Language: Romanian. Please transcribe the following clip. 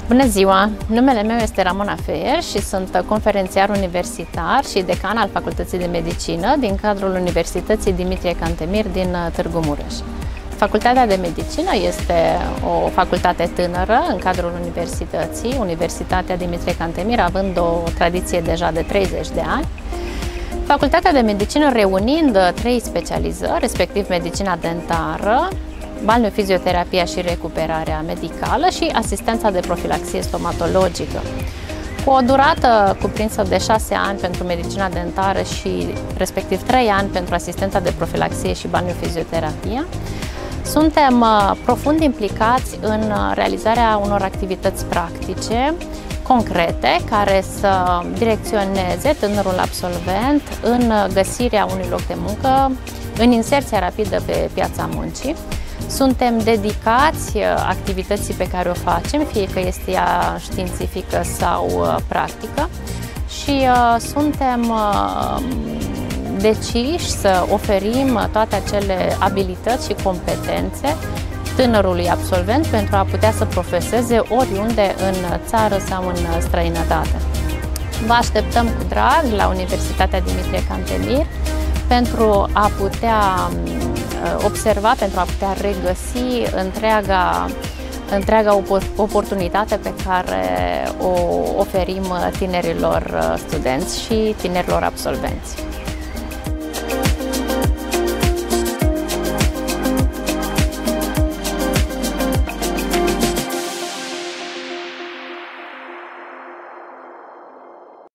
Bună ziua! Numele meu este Ramona Feier și sunt conferențiar universitar și decan al Facultății de Medicină din cadrul Universității Dimitrie Cantemir din Târgu Mureș. Facultatea de Medicină este o facultate tânără în cadrul universității, Universitatea Dimitrie Cantemir având o tradiție deja de 30 de ani. Facultatea de Medicină reunind 3 specializări, respectiv medicina dentară, balneofizioterapia și recuperarea medicală și asistența de profilaxie stomatologică. Cu o durată cuprinsă de 6 ani pentru medicina dentară și respectiv 3 ani pentru asistența de profilaxie și balneofizioterapia, suntem profund implicați în realizarea unor activități practice concrete care să direcționeze tânărul absolvent în găsirea unui loc de muncă, în inserția rapidă pe piața muncii. Suntem dedicați activității pe care o facem, fie că este ea științifică sau practică, și suntem deciși să oferim toate acele abilități și competențe tânărului absolvent pentru a putea să profeseze oriunde în țară sau în străinătate. Vă așteptăm cu drag la Universitatea Dimitrie Cantemir pentru a putea observa, pentru a putea regăsi întreaga oportunitate pe care o oferim tinerilor studenți și tinerilor absolvenți.